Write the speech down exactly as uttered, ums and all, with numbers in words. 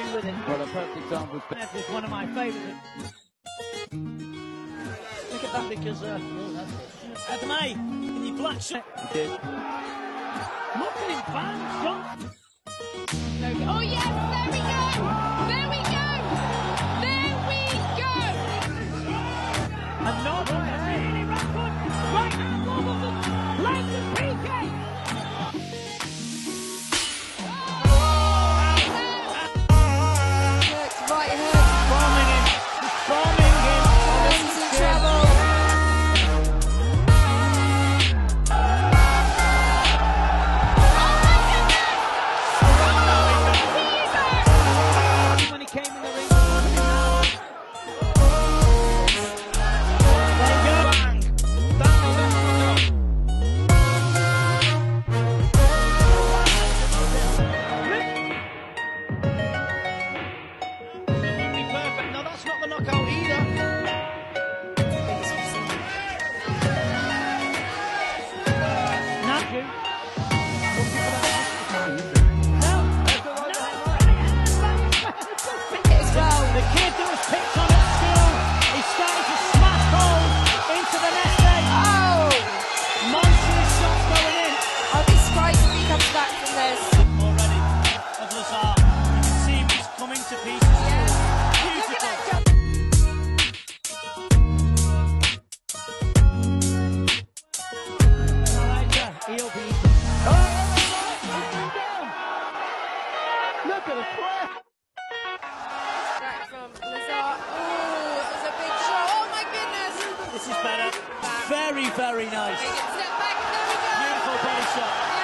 happy with it. Well, a perfect example. That was one of my favourites. Look at that, because uh, Adamay, in your black shirt. He did. Look at him, fans, John. Oh yes, there we go! There we go! There we go! Another really rapid right hand over the legs of P K. Hurts, right hurts. Bombing him, he's bombing him. Thomas is in trouble. When he came in the ring, look at him now. There you go. Bang. That was it. Absolutely perfect. No, that's not the knockout either. Not you. As well. The kid that was picked on at school, he's starting to smash holes into the net there. Oh! Monstrous shots going in I'll be surprised if he comes back from this. already of Lazar. You can see him just coming to pieces. Yeah. Look at Beautiful. that jump. Elijah, he'll be. Look at the crap. Back from Lazar. Oh, it was a big shot. Oh my goodness. This is better. Very, very nice. Step back and there we go. Beautiful body shot.